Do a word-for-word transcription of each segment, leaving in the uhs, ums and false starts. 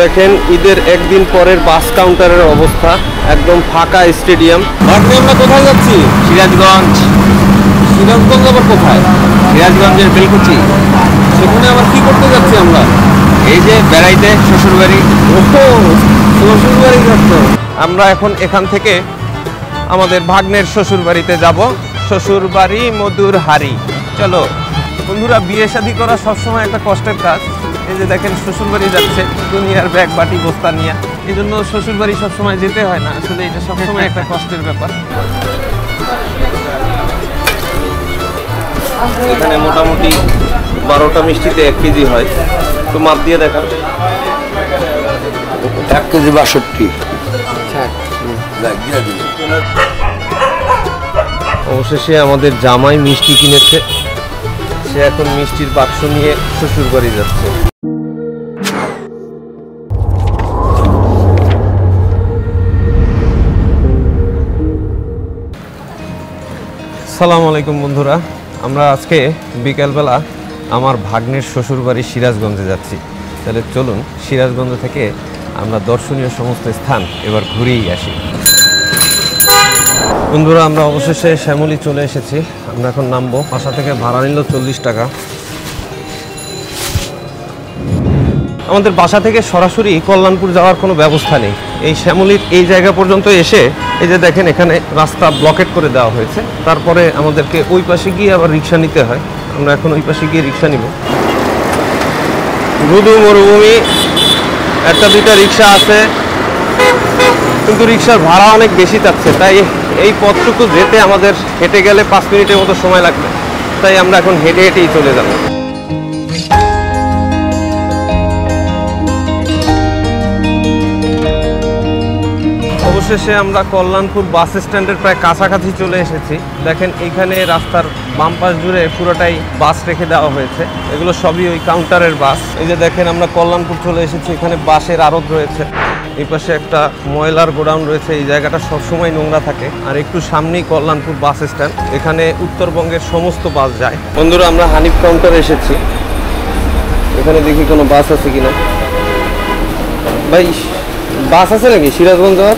দেখেন ঈদের একদিন পরের বাস কাউন্টারের অবস্থা, একদম ফাঁকা স্টেডিয়াম। ভাগ্নে আমরা কোথায় যাচ্ছি? সিরাজগঞ্জ। সিরাজগঞ্জ আবার কোথায়? সিরাজগঞ্জের বেলকুচি। সেখানে আবার কি করতে যাচ্ছি আমরা? এই যে বেড়াইতে শ্বশুর বাড়ি। শ্বশুর বাড়ি যাচ্ছ? আমরা এখন এখান থেকে আমাদের ভাগ্নের শ্বশুর বাড়িতে যাব। শ্বশুর বাড়ি মধুর হাড়ি। চলো বন্ধুরা, বিয়ে শাদী করা সবসময় একটা কষ্টের কাজ। এই যে দেখেন শ্বশুর বাড়ি যাচ্ছে দুনিয়ার ব্যাগ বাটি বস্তা নিয়ে। এই জন্য শ্বশুর বাড়ি সবসময় যেতে হয় না, আসলে এটা সবসময় একটা কষ্টের ব্যাপার। এখানে মোটামুটি বারোটা মিষ্টিতে এক কেজি হয়, তো মাপ দিয়ে দেখান। এক কেজি বাষট্টি। অবশেষে আমাদের জামাই মিষ্টি কিনেছে, সে এখন মিষ্টির বাক্স নিয়ে শ্বশুর বাড়ি যাচ্ছে। আসসালামু আলাইকুম বন্ধুরা, আমরা আজকে বিকেলবেলা আমার ভাগ্নের শ্বশুর বাড়ি সিরাজগঞ্জে যাচ্ছি। তাহলে চলুন সিরাজগঞ্জ থেকে আমরা দর্শনীয় সমস্ত স্থান এবার ঘুরেই আসি। বন্ধুরা, আমরা অবশেষে শ্যামলী চলে এসেছি। আমরা এখন নামবো। বাসা থেকে ভাড়া নিল চল্লিশ টাকা। আমাদের বাসা থেকে সরাসরি কল্যাণপুর যাওয়ার কোনো ব্যবস্থা নেই। এই শ্যামলীর এই জায়গা পর্যন্ত এসে এই যে দেখেন এখানে রাস্তা ব্লকেট করে দেওয়া হয়েছে। তারপরে আমাদেরকে ওই পাশে গিয়ে আবার রিক্সা নিতে হয়। আমরা এখন ওই পাশে গিয়ে রিক্সা নিব। ধুধু মরুভূমি, একটা দুইটা রিক্সা আছে, কিন্তু রিক্সার ভাড়া অনেক বেশি চাচ্ছে। তাই এই পথটুকু যেতে আমাদের হেঁটে গেলে পাঁচ মিনিটের মতো সময় লাগবে। তাই আমরা এখন হেঁটে হেঁটেই চলে যাব। অবশেষে আমরা কল্যাণপুর বাস স্ট্যান্ডের প্রায় কাছাকাছি চলে এসেছি। দেখেন এইখানে রাস্তার বাম পাশ জুড়ে পুরোটাই বাস রেখে দেওয়া হয়েছে। এগুলো সবই ওই কাউন্টারের বাস। এই যে দেখেন আমরা কল্যাণপুর চলে এসেছি। এখানে বাসের আড়ত রয়েছে, এই পাশে একটা ময়লার গোডাউন রয়েছে। এই জায়গাটা সবসময় নোংরা থাকে। আর একটু সামনেই কল্যাণপুর বাস স্ট্যান্ড, এখানে উত্তরবঙ্গের সমস্ত বাস যায়। বন্ধুরা, আমরা হানিফ কাউন্টারে এসেছি। এখানে দেখি কোনো বাস আছে কিনা। ভাই, বাস আছে নাকি সিরাজগঞ্জ যাওয়ার?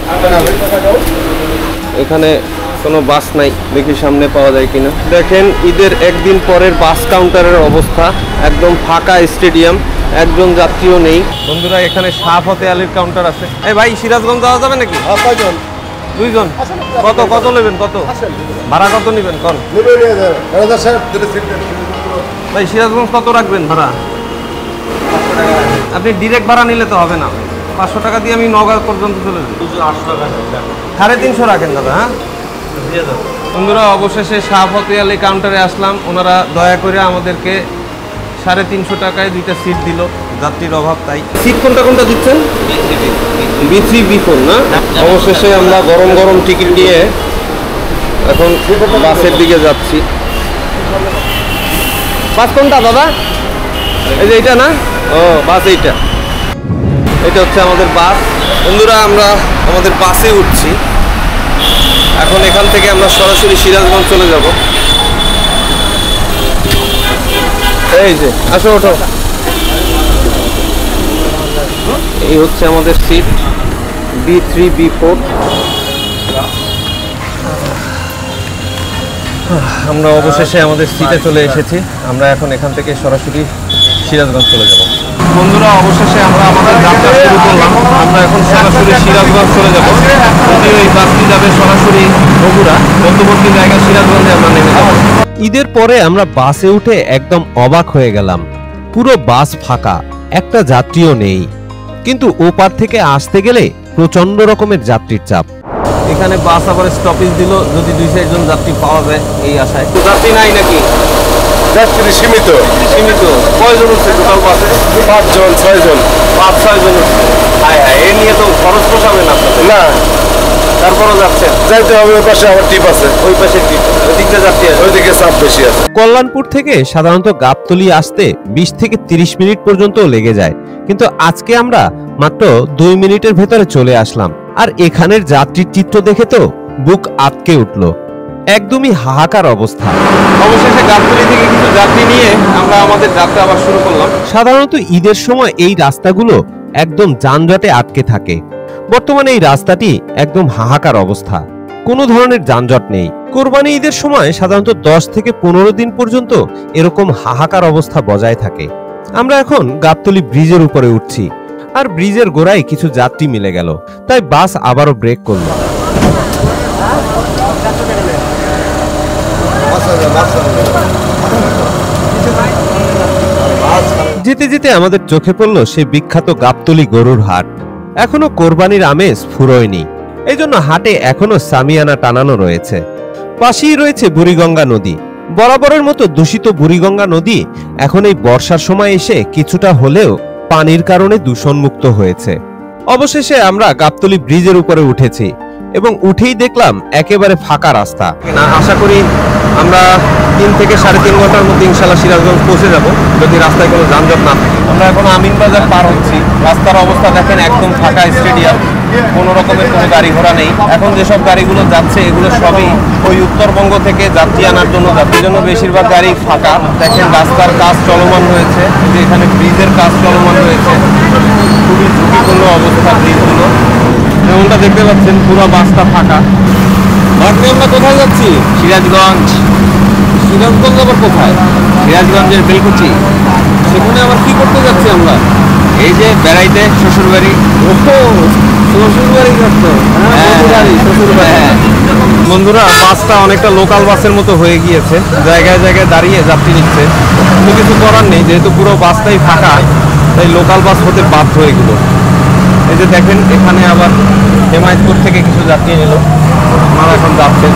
এখানে কোনো বাস নাই, দেখি সামনে পাওয়া যায় কিনা। দেখেন ঈদের একদিন পরের বাস কাউন্টারের অবস্থা, একদম ফাঁকা স্টেডিয়াম, একজন যাত্রীও নেই। বন্ধুরা, এখানে শাহ ফতে আলীর কাউন্টার আছে। এই ভাই, সিরাজগঞ্জ যাওয়া যাবে নাকি? কয়জন? দুইজন। কত কত নেবেন? কত ভাড়া কত নেবেন কোন? ভাই সিরাজগঞ্জ কত রাখবেন ভাড়া? আপনি ডিরেক্ট ভাড়া নিলে তো হবে না, পাঁচশো টাকা দিয়ে আমি নওগাঁ পর্যন্ত চলে যাই। সাড়ে তিনশো রাখেন দাদা। হ্যাঁ বন্ধুরা, অবশেষে শাহ ফতে আলী কাউন্টারে আসলাম। ওনারা দয়া করে আমাদেরকে সাড়ে তিনশো টাকায় দুইটা সিট দিল, যাত্রীর অভাব তাই। সিট কোনটা কোনটা দিচ্ছেন? বি থ্রি বি ফোর না? অবশেষে আমরা গরম গরম টিকিট নিয়ে এখন বাসের দিকে যাচ্ছি। বাস কোনটা দাদা? এই যে এইটা না? ও বাস এইটা। এটা হচ্ছে আমাদের বাস। বন্ধুরা, আমরা আমাদের বাসে উঠছি। এখন এখান থেকে আমরা সরাসরি সিরাজগঞ্জ চলে যাব। এই যে আসো, ওঠো। এই হচ্ছে আমাদের seat, B three B four. আমরা অবশেষে আমাদের সিটে চলে এসেছি। আমরা এখন এখান থেকে সরাসরি সিরাজগঞ্জ চলে যাব। বন্ধুরা, অবশেষে আমরা আমাদের যাত্রা শুরু করলাম। আমরা এখন সরাসরি সিরাজগঞ্জ চলে যাব। যদিও এই বাসটি যাবে সরাসরি বগুড়া, মধ্যবর্তী জায়গা সিরাজগঞ্জে আমরা নেমে যাব। ঈদের পরে আমরা বাসে উঠে একদম অবাক হয়ে গেলাম। পুরো বাস ফাঁকা, একটা যাত্রীও নেই। কিন্তু ওপার থেকে আসতে গেলে প্রচন্ড রকমের যাত্রীর চাপ। এখানে বাস আবার স্টপেজ দিল, যদি দুই চারজন যাত্রী পাওয়া যায় এই আশায়। যাত্রী নাই নাকি? যাত্রী সীমিত। সীমিত। কয়জন উঠছে টোটাল বাসে? পাঁচজন ছয়জন। পাঁচ ছয় জন উঠছে। হ্যাঁ হ্যাঁ, এ নিয়ে তো খরচ পোষাবে না না, তারপরও যাচ্ছে। যাইতে হবে, ওই পাশে আবার টিপ আছে। ওই পাশে টিপ, ওইদিকে যাত্রী আছে, ওইদিকে চাপ বেশি আছে। কল্যাণপুর থেকে সাধারণত গাবতলী আসতে বিশ থেকে তিরিশ মিনিট পর্যন্ত লেগে যায়, কিন্তু আজকে আমরা মাত্র দুই মিনিটের ভেতরে চলে আসলাম। আর এখানের যাত্রীর চিত্র দেখে তো বুক আটকে উঠলো। একদমই হাহাকার অবস্থা। অবশেষে গাবতলী থেকে কিছু যাত্রী নিয়ে আমরা আমাদের যাত্রা আবার শুরু করলাম। সাধারণত ঈদের সময় এই রাস্তাগুলো একদম যানজটে আটকে থাকে। বর্তমানে এই রাস্তাটি একদম হাহাকার অবস্থা, কোনো ধরনের যানজট নেই। কোরবানি ঈদের সময় সাধারণত দশ থেকে পনেরো দিন পর্যন্ত এরকম হাহাকার অবস্থা বজায় থাকে। আমরা এখন গাবতলী ব্রিজের উপরে উঠছি, আর ব্রিজের গোড়ায় কিছু যাত্রী মিলে গেল, তাই বাস আবারও ব্রেক করল। যেতে যেতে আমাদের চোখে পড়ল সেই বিখ্যাত গাবতলী গরুর হাট। এখনো কোরবানির আমেজ ফুরোয়নি, এই জন্য হাটে এখনো সামিয়ানা টানানো রয়েছে। পাশেই রয়েছে বুড়িগঙ্গা নদী। বরাবরের মতো দূষিত বুড়িগঙ্গা নদী এখন এই বর্ষার সময় এসে কিছুটা হলেও পানির কারণে দূষণমুক্ত হয়েছে। অবশেষে আমরা গাবতলী ব্রিজের উপরে উঠেছি এবং উঠেই দেখলাম একেবারে ফাঁকা রাস্তা। না, আশা করি আমরা তিন থেকে সাড়ে তিন ঘন্টার মধ্যে ইনশাল্লাহ সিরাজগঞ্জ পৌঁছে যাব, যদি রাস্তায় কোনো যানজট না থাকে। আমরা এখন আমিন বাজার পার হচ্ছি। রাস্তার অবস্থা দেখেন, একদম ফাঁকা স্টেডিয়াম, কোনো রকমের কোনো গাড়ি ঘোড়া নেই। এখন যেসব গাড়িগুলো যাচ্ছে এগুলো সবই ওই উত্তরবঙ্গ থেকে যাত্রী আনার জন্য, যাত্রীর জন্য বেশিরভাগ গাড়ি ফাঁকা। দেখেন রাস্তার কাজ চলমান রয়েছে, যে এখানে ব্রিজের কাজ চলমান রয়েছে। খুবই ঝুঁকিপূর্ণ অবস্থা ব্রিজগুলো, যেমনটা দেখতে পাচ্ছেন পুরো বাসটা ফাঁকা। ভাগ্নে আমরা কোথায় যাচ্ছি? সিরাজগঞ্জ। সিরাজগঞ্জ আবার কোথায়? সিরাজগঞ্জের বেলকুচি। সেখানে আবার কি করতে যাচ্ছি আমরা? এই যে বেড়াইতে শ্বশুর বাড়ি। শ্বশুর বাড়ি যাচ্ছ? বন্ধুরা, বাসটা অনেকটা লোকাল বাসের মতো হয়ে গিয়েছে, জায়গায় জায়গায় দাঁড়িয়ে যাত্রী নিচ্ছে। কিন্তু কিছু করার নেই, যেহেতু পুরো বাসটাই ফাঁকা, তাই লোকাল বাস হতে বাধ্য এগুলো। এই যে দেখেন, এখানে আবার হেমায়তপুর থেকে কিছু যাত্রী নিল, ওনারা এখন যাচ্ছেন।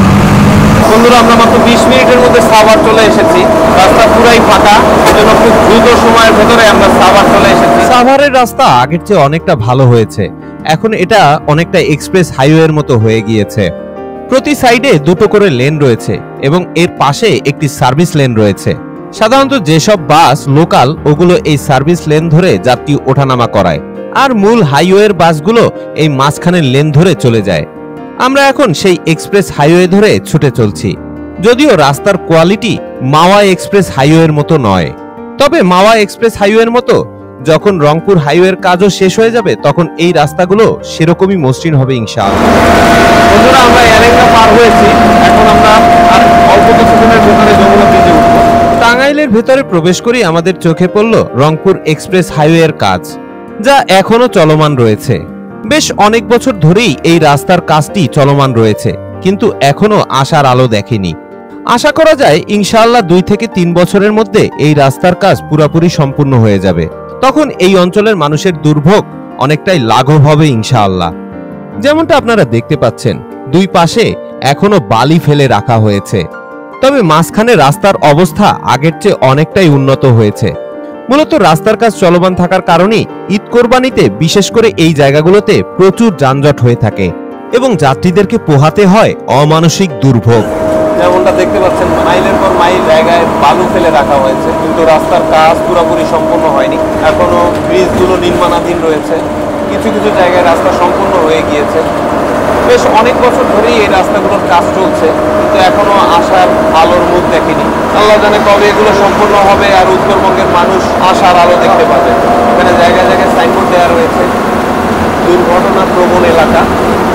বন্ধুরা, আমরা মাত্র বিশ মিনিটের মধ্যে সাভার চলে এসেছি। রাস্তা পুরাই ফাঁকা, এজন্য খুব দ্রুত সময়ের ভেতরে আমরা সাভার চলে এসেছি। সাভারের রাস্তা আগের চেয়ে অনেকটা ভালো হয়েছে, এখন এটা অনেকটা এক্সপ্রেস হাইওয়ের মতো হয়ে গিয়েছে। প্রতি সাইডে দুটো করে লেন রয়েছে এবং এর পাশে একটি সার্ভিস লেন রয়েছে। সাধারণত যেসব বাস লোকাল ওগুলো এই সার্ভিস লেন ধরে যাত্রী ওঠানামা করায়, আর মূল হাইওয়ের বাসগুলো এই মাঝখানের লেন ধরে চলে যায়। আমরা এখন সেই এক্সপ্রেস হাইওয়ে ধরে ছুটে চলছি। যদিও রাস্তার কোয়ালিটি মাওয়া এক্সপ্রেস হাইওয়ের মতো নয়, তবে মাওয়া এক্সপ্রেস হাইওয়ের মতো যখন রংপুর হাইওয়ের কাজও শেষ হয়ে যাবে তখন এই রাস্তাগুলো সেরকমই মসৃণ হবে ইনশাআল্লাহ। বন্ধুরা, আমরা এলাকা পার হয়েছি, এখন আমরা আর অল্প কিছুক্ষণের ভেতরে যমুনা ব্রিজে উঠবো। টাঙ্গাইলের ভেতরে প্রবেশ করি আমাদের চোখে পড়ল রংপুর এক্সপ্রেস হাইওয়ের কাজ, যা এখনো চলমান রয়েছে। বেশ অনেক বছর ধরেই এই রাস্তার কাজটি চলমান রয়েছে, কিন্তু এখনো আশার আলো দেখেনি। আশা করা যায় ইনশাআল্লাহ দুই থেকে তিন বছরের মধ্যে এই রাস্তার কাজ পুরোপুরি সম্পূর্ণ হয়ে যাবে। তখন এই অঞ্চলের মানুষের দুর্ভোগ অনেকটাই লাঘব হবে ইনশাআল্লাহ। যেমনটা আপনারা দেখতে পাচ্ছেন, দুই পাশে এখনো বালি ফেলে রাখা হয়েছে, তবে মাঝখানে রাস্তার অবস্থা আগের চেয়ে অনেকটাই উন্নত হয়েছে। মূলত রাস্তার কাজ চলমান থাকার কারণে ঈদ কোরবানিতে বিশেষ করে এই জায়গাগুলোতে প্রচুর যানজট হয়ে থাকে এবং যাত্রীদেরকে পোহাতে হয় অমানসিক দুর্ভোগ। যেমনটা দেখতে পাচ্ছেন, মাইলের পর মাইল জায়গায় বালু ফেলে রাখা হয়েছে, কিন্তু রাস্তার কাজ পুরোপুরি সম্পূর্ণ হয়নি। এখনো ব্রিজগুলো নির্মাণাধীন রয়েছে, কিছু কিছু জায়গায় রাস্তা সম্পূর্ণ হয়ে গিয়েছে। বেশ অনেক বছর ধরেই এই রাস্তাগুলোর কাজ চলছে, কিন্তু এখনো আশার আলোর মুখ দেখেনি। আল্লাহ জানে কবে এগুলো সম্পূর্ণ হবে আর উত্তরবঙ্গের মানুষ আশার আলো দেখতে পাবে। এখানে জায়গায় জায়গায় সাইনবোর্ড দেওয়া রয়েছে, দুর্ঘটনা প্রবণ এলাকা।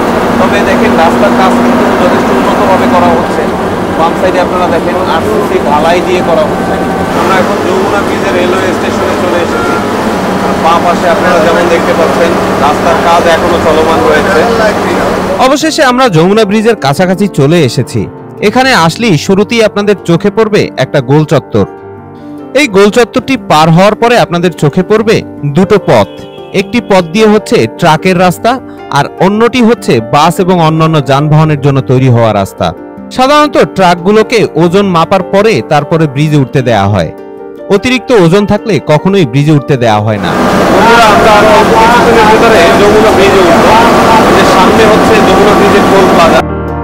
তবে দেখেন, রাস্তার কাজ কিন্তু যথেষ্ট উন্নতভাবে করা হচ্ছে। বাম সাইডে আপনারা দেখেন আরসিসি ঢালাই দিয়ে করা হচ্ছে। আমরা এখন যমুনা ব্রিজের রেলওয়ে স্টেশনে চলে এসেছি। বাম পাশে আপনারা যেমন দেখতে পাচ্ছেন, রাস্তার কাজ এখনো চলমান রয়েছে। অবশেষে আমরা যমুনা ব্রিজের কাছাকাছি চলে এসেছি। এখানে আসলেই শুরুতেই আপনাদের চোখে পড়বে একটা গোল চত্বর। এই গোল চত্বরটি পার হওয়ার পরে আপনাদের চোখে পড়বে দুটো পথ। একটি পথ দিয়ে হচ্ছে ট্রাকের রাস্তা, আর অন্যটি হচ্ছে বাস এবং অন্যান্য যানবাহনের জন্য তৈরি হওয়া রাস্তা। সাধারণত ট্রাকগুলোকে ওজন মাপার পরে তারপরে ব্রিজে উঠতে দেয়া হয়। অতিরিক্ত ওজন থাকলে কখনোই ব্রিজে উঠতে দেয়া হয় না। বন্ধুরা, আমরা আরো অল্প কিছুক্ষণের ভিতরে যমুনা ব্রিজে উঠবো। আমাদের সামনে হচ্ছে যমুনা ব্রিজের টোল প্লাজা।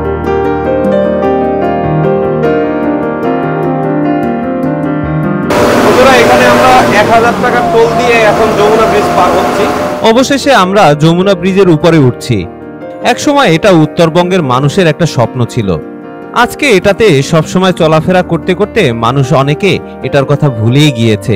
বন্ধুরা, এখানে আমরা এক হাজার টাকা টোল দিয়ে এখন যমুনা ব্রিজ পার হচ্ছি। অবশেষে আমরা যমুনা ব্রিজের উপরে উঠছি। একসময় এটা উত্তরবঙ্গের মানুষের একটা স্বপ্ন ছিল। আজকে এটাতে সবসময় চলাফেরা করতে করতে মানুষ অনেকে এটার কথা ভুলেই গিয়েছে।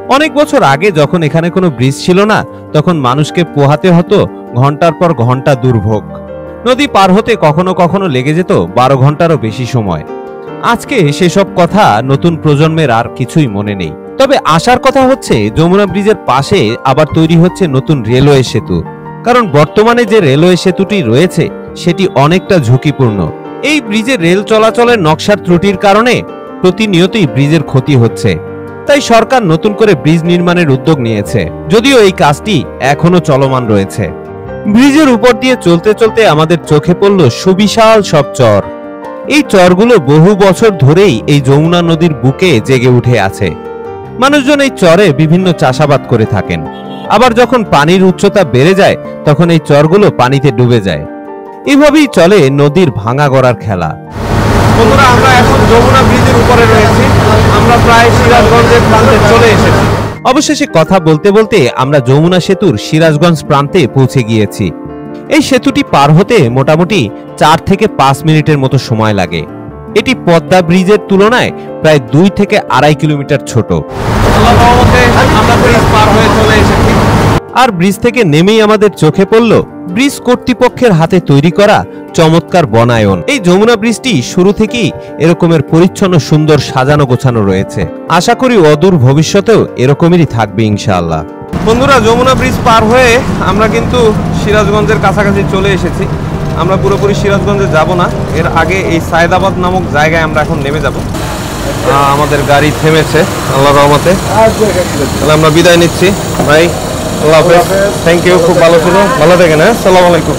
অনেক বছর আগে যখন এখানে কোনো ব্রিজ ছিল না, তখন মানুষকে পোহাতে হতো ঘন্টার পর ঘন্টা দুর্ভোগ। নদী পার হতে কখনো কখনো লেগে যেত বারো ঘন্টারও বেশি সময়। আজকে সেসব কথা নতুন প্রজন্মের আর কিছুই মনে নেই। তবে আসার কথা হচ্ছে যমুনা ব্রিজের পাশে আবার তৈরি হচ্ছে নতুন রেলওয়ে সেতু। কারণ বর্তমানে যে রেলওয়ে সেতুটি রয়েছে সেটি অনেকটা ঝুঁকিপূর্ণ। এই ব্রিজে রেল চলাচলের নকশার ত্রুটির কারণে প্রতিনিয়তই ব্রিজের ক্ষতি হচ্ছে। তাই সরকার নতুন করে ব্রিজ নির্মাণের উদ্যোগ নিয়েছে, যদিও এই কাজটি এখনো চলমান রয়েছে। ব্রিজের উপর দিয়ে চলতে চলতে আমাদের চোখে পড়ল সুবিশাল সব চর। এই চরগুলো বহু বছর ধরেই এই যমুনা নদীর বুকে জেগে উঠে আছে। মানুষজন এই চরে বিভিন্ন চাষাবাদ করে থাকেন। আবার যখন পানির উচ্চতা বেড়ে যায় তখন এই চরগুলো পানিতে ডুবে যায়। এভাবেই চলে নদীর ভাঙা গড়ার খেলা। বন্ধুরা, আমরা এখন যমুনা ব্রিজের উপরে রয়েছি। আমরা প্রায় সিরাজগঞ্জের প্রান্তে চলে এসেছি। অবশেষে কথা বলতে বলতে আমরা যমুনা সেতুর সিরাজগঞ্জ প্রান্তে পৌঁছে গিয়েছি। এই সেতুটি পার হতে মোটামুটি চার থেকে পাঁচ মিনিটের মতো সময় লাগে। এটি পদ্মা ব্রিজের তুলনায় প্রায় দুই থেকে আড়াই কিলোমিটার ছোট। আল্লাহর রহমতে আমরা ব্রিজ পার হয়ে চলে এসেছি। আর ব্রিজ থেকে নেমেই আমাদের চোখে পড়ল ব্রিজ কর্তৃপক্ষের হাতে তৈরি করা চমৎকার বনায়ন। এই যমুনা ব্রিজটি শুরু থেকেই এরকমের পরিচ্ছন্ন সুন্দর সাজানো গোছানো রয়েছে। আশা করি অদূর ভবিষ্যতেও এরকমই থাকবে ইনশাআল্লাহ। বন্ধুরা, যমুনা ব্রিজ পার হয়ে আমরা কিন্তু সিরাজগঞ্জের কাছাকাছি চলে এসেছি। আমরা পুরোপুরি সিরাজগঞ্জে যাব না, এর আগে এই সায়েদাবাদ নামক জায়গায় আমরা এখন নেমে যাব। আমাদের গাড়ি থেমেছে আল্লাহর রহমতে। তাহলে আমরা বিদায় নিচ্ছি ভাই, আল্লাহ হাফেজ। থ্যাংক ইউ, খুব ভালো ছিল, ভালো থাকেন। হ্যাঁ, আসসালামু আলাইকুম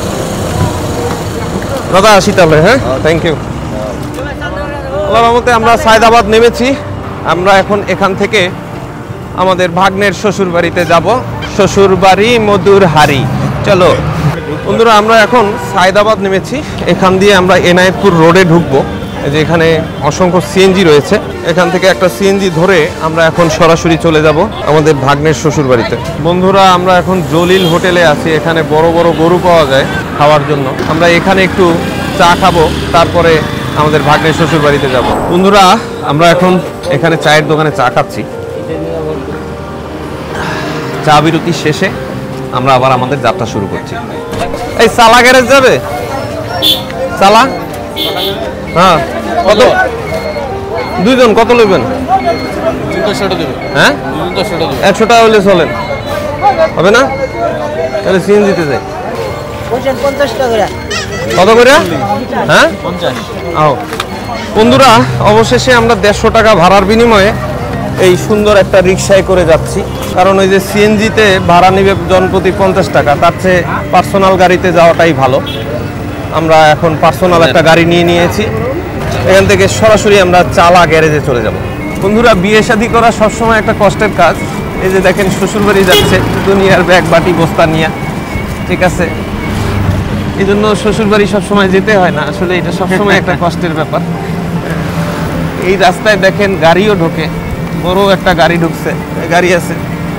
দাদা, আসি তাহলে। হ্যাঁ, থ্যাংক ইউ। আল্লাহর রহমতে আমরা সায়েদাবাদ নেমেছি। আমরা এখন এখান থেকে আমাদের ভাগ্নের শ্বশুর বাড়িতে যাব। শ্বশুর বাড়ি মধুর হাড়ি। চলো বন্ধুরা, আমরা এখন সায়েদাবাদ নেমেছি। এখান দিয়ে আমরা এনায়েতপুর রোডে ঢুকবো। যে এখানে অসংখ্য সিএনজি রয়েছে, এখান থেকে একটা সিএনজি ধরে আমরা এখন সরাসরি চলে যাব আমাদের ভাগ্নের শ্বশুর বাড়িতে। বন্ধুরা, আমরা এখন জলিল হোটেলে আছি। এখানে বড় বড় গরু পাওয়া যায় খাওয়ার জন্য। আমরা এখানে একটু চা খাবো, তারপরে আমাদের ভাগ্নের শ্বশুর বাড়িতে যাব। বন্ধুরা, আমরা এখন এখানে চায়ের দোকানে চা খাচ্ছি। চা বিরতি শেষে আমরা আবার আমাদের যাত্রা শুরু করছি। এই সালা গ্যারেজ যাবে? সালা, হ্যাঁ, কত? দুইজন কত নেবেন? হ্যাঁ, একশো টাকা হলে চলেন, হবে না? তাহলে সিএনজিতে যাই। কত করে? হ্যাঁ, আও। বন্ধুরা, অবশেষে আমরা দেড়শো টাকা ভাড়ার বিনিময়ে এই সুন্দর একটা রিক্সায় করে যাচ্ছি। কারণ ওই যে সিএনজিতে ভাড়া নেবে জনপ্রতি পঞ্চাশ টাকা, তার চেয়ে পার্সোনাল গাড়িতে যাওয়াটাই ভালো। আমরা এখন পার্সোনাল একটা গাড়ি নিয়ে নিয়েছি। এখান থেকে সরাসরি আমরা চালা গ্যারেজে চলে যাব। বন্ধুরা, বিয়ে শাদী করা সবসময় একটা কষ্টের কাজ। এই যে দেখেন শ্বশুরবাড়ি যাচ্ছে দুনিয়ার ব্যাগ বাটি বস্তা নিয়ে, ঠিক আছে? এই জন্য শ্বশুরবাড়ি সবসময় যেতে হয় না, আসলে এটা সবসময় একটা কষ্টের ব্যাপার। এই রাস্তায় দেখেন গাড়িও ঢোকে, বড় একটা গাড়ি ঢুকছে, গাড়ি আছে,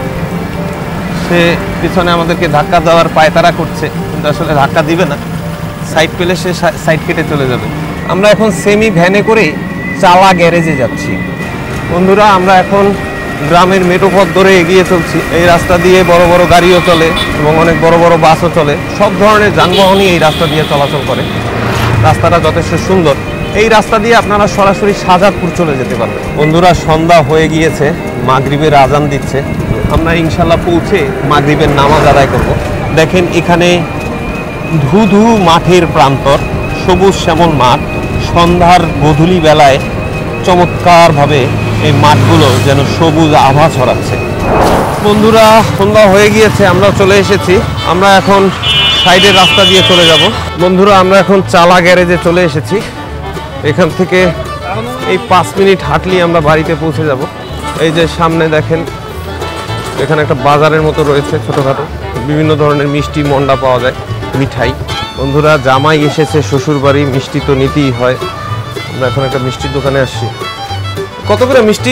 সে পিছনে আমাদেরকে ধাক্কা দেওয়ার পায়তারা করছে, কিন্তু আসলে ধাক্কা দিবে না, সাইড পেলে সে সাইড কেটে চলে যাবে। আমরা এখন সেমি ভ্যানে করে চালা গ্যারেজে যাচ্ছি। বন্ধুরা, আমরা এখন গ্রামের মেঠো পথ ধরে এগিয়ে চলছি। এই রাস্তা দিয়ে বড় বড় গাড়িও চলে এবং অনেক বড় বড় বাসও চলে। সব ধরনের যানবাহনই এই রাস্তা দিয়ে চলাচল করে। রাস্তাটা যথেষ্ট সুন্দর। এই রাস্তা দিয়ে আপনারা সরাসরি শাহজাদপুর চলে যেতে পারবেন। বন্ধুরা, সন্ধ্যা হয়ে গিয়েছে, মাগরিবের আজান দিচ্ছে। আমরা ইনশাল্লাহ পৌঁছে মাগরিবের নামাজ আদায় করব। দেখেন এখানে ধু ধু মাঠের প্রান্তর, সবুজ শ্যামল মাঠ। সন্ধ্যার গধূলি বেলায় চমৎকারভাবে এই মাঠগুলো যেন সবুজ আভা ছড়াচ্ছে। বন্ধুরা, সন্ধ্যা হয়ে গিয়েছে, আমরা চলে এসেছি। আমরা এখন সাইডের রাস্তা দিয়ে চলে যাব। বন্ধুরা, আমরা এখন চালা গ্যারেজে চলে এসেছি। এখান থেকে এই পাঁচ মিনিট হাঁটলেই আমরা বাড়িতে পৌঁছে যাব। এই যে সামনে দেখেন, এখানে একটা বাজারের মতো রয়েছে ছোটোখাটো, বিভিন্ন ধরনের মিষ্টি মন্ডা পাওয়া যায়, মিঠাই। বন্ধুরা, জামাই এসেছে শ্বশুর বাড়ি, মিষ্টি তো নিতেই হয়। আমরা এখন একটা মিষ্টির দোকানে আসছি। কত করে মিষ্টি?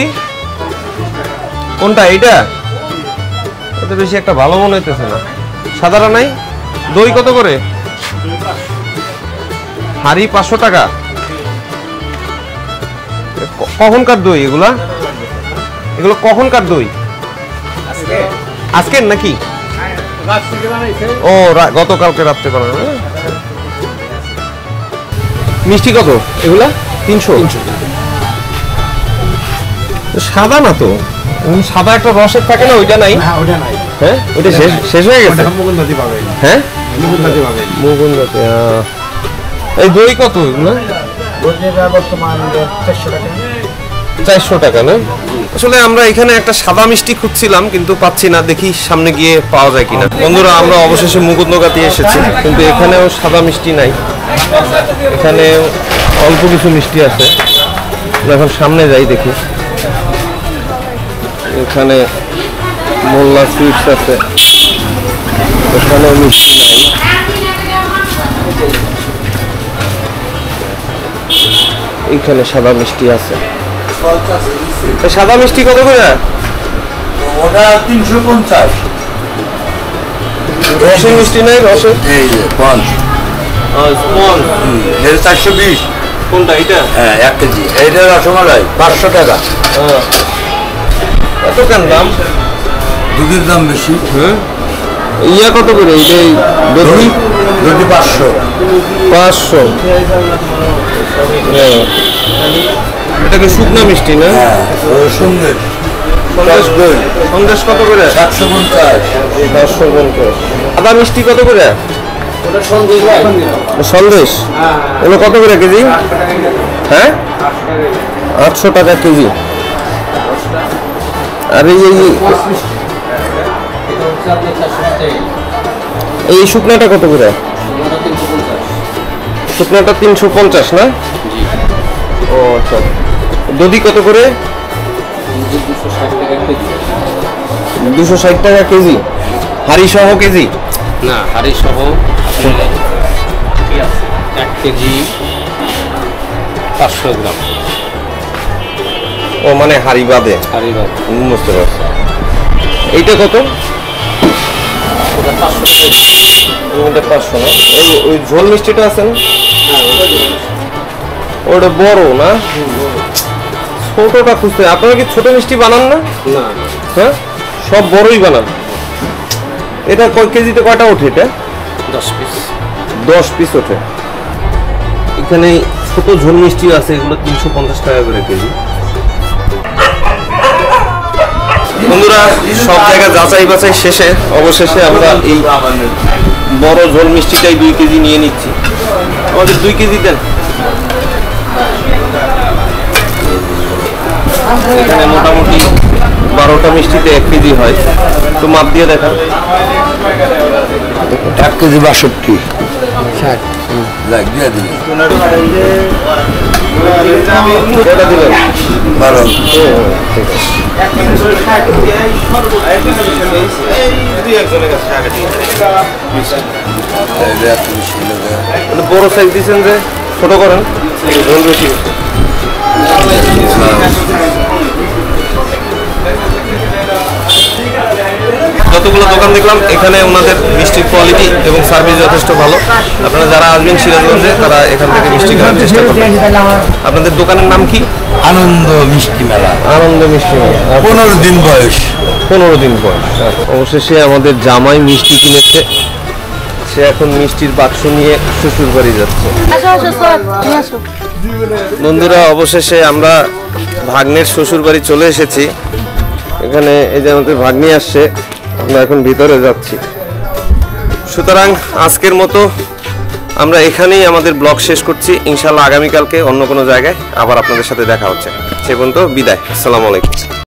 কোনটা? এইটা এত বেশি একটা ভালো মনে হইতেছে না। সাধারণ নাই? দই কত করে? হাড়ি পাঁচশো টাকা। কখনকার দই এগুলা? এগুলো কখনকার দই? আজকের নাকি? ও রা- গতকালকে রাত্রে বানানো না? মিষ্টি কত এগুলা? তিনশো। সাদা না তো, উম, সাদা একটা রসের থাকে না, ওইটা নাই? হ্যাঁ, ওইটা শেষ শেষ হয়ে গেছে। হ্যাঁ, মুকুন্দাতে। আহ। এই দই কত এগুলো? চারশো টাকা না? আসলে আমরা এখানে একটা সাদা মিষ্টি খুঁজছিলাম কিন্তু পাচ্ছি না, দেখি সামনে গিয়ে পাওয়া যায় কিনা। বন্ধুরা, আমরা অবশেষে মুকুন্দগাতি এসেছি, কিন্তু এখানেও সাদা মিষ্টি নাই, এখানে অল্প কিছু মিষ্টি আছে। আমরা এখন সামনে যাই, দেখি। এখানে মোল্লা সুইটস আছে, এখানেও মিষ্টি নাই। এইখানে সাদা মিষ্টি আছে। তো সাদা মিষ্টি কত করে? ওটা তিনশো পঞ্চাশ। রসের মিষ্টি নাই? রসের এই যে পঞ্চ স্মল এর চারশো বিশ। কোনটা? এটা? হ্যাঁ, এক কেজি। এইটা রসমালাই পাঁচশো টাকা। এত কেন দাম? দুধের দাম বেশি। হ্যাঁ, ইয়া কত করে? এই দধি দুধি পাঁচশো। পাঁচশো। এটা কি শুকনা মিষ্টি না? হ্যাঁ, সুন্দর সন্দেশ দই। সন্দেশ কত করে? সাতশো পঞ্চাশ। চারশো পঞ্চাশ। সাদা মিষ্টি কত করে? সন্দেশ এগুলো কত করে কেজি? হ্যাঁ, আটশো টাকা কেজি। আর এই এই শুকনাটা কত করে? শুকনাটা তিনশো পঞ্চাশ না? ও আচ্ছা। দধি কত করে? দুশো ষাট টাকা কেজি। হাড়ি সহ কেজি? না, হাড়ি সহ এক কেজি পাঁচশো গ্রাম। ও মানে হাড়ি বাদে? হাড়ি বাদ। হুম, বুঝতে পারছি। এইটা কত? ওটা পাঁচশো ওটা পাঁচশো না? ওই ওই ঝোল মিষ্টিটা আছে না? ওটা বড় না? ছোটটা খুঁজতে। আপনারা কি ছোট মিষ্টি বানান না? না, হ্যাঁ, সব বড়ই বানান। এটা কয় কেজিতে কয়টা ওঠে? এটা দশ পিস। দশ পিস ওঠে। এখানে ছোট ঝোল মিষ্টি আছে, এগুলো তিনশো পঞ্চাশ টাকা করে কেজি। বন্ধুরা, সব জায়গায় যাচাই বাছাই শেষে অবশেষে আমরা এই বড় ঝোল মিষ্টিটাই দুই কেজি নিয়ে নিচ্ছি। আমাদের দুই কেজি দেন। এখানে মোটামুটি বারোটা মিষ্টিতে এক কেজি হয়, তো মাপ দিয়ে দেখান। এক কেজি বাষট্টি। ষাট দিয়ে দিন। কয়টা দিলেন? বারো। বড় সাইজ দিচ্ছেন যে, ছোট করেন, ঝোল বেশি। যতগুলো দোকান দেখলাম, এখানে ওনাদের মিষ্টির কোয়ালিটি এবং সার্ভিস যথেষ্ট ভালো। আপনারা যারা আসবেন সিরাজগঞ্জে, তারা এখান থেকে মিষ্টি খাওয়ার চেষ্টা করবেন। আপনাদের দোকানের নাম কি? আনন্দ মিষ্টি মেলা। আনন্দ মিষ্টি মেলা। পনেরো দিন বয়স। পনেরো দিন পর অবশেষে আমাদের জামাই মিষ্টি কিনেছে। সে এখন মিষ্টির বাক্স নিয়ে শ্বশুর বাড়ি যাচ্ছে। বন্ধুরা, অবশেষে আমরা ভাগ্নের শ্বশুর বাড়ি চলে এসেছি। এখানে এই যে আমাদের ভাগ্নি আসছে, আমরা এখন ভিতরে যাচ্ছি। সুতরাং আজকের মতো আমরা এখানেই আমাদের ব্লগ শেষ করছি। ইনশাল্লাহ আগামীকালকে অন্য কোনো জায়গায় আবার আপনাদের সাথে দেখা হচ্ছে। সে পর্যন্ত বিদায়। আসসালামু আলাইকুম।